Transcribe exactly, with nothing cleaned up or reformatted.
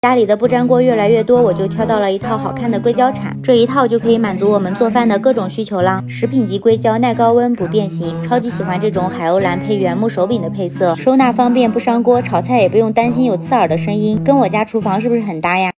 家里的不粘锅越来越多，我就挑到了一套好看的硅胶铲，这一套就可以满足我们做饭的各种需求啦。食品级硅胶，耐高温不变形，超级喜欢这种海鸥蓝配原木手柄的配色，收纳方便不伤锅，炒菜也不用担心有刺耳的声音，跟我家厨房是不是很搭呀？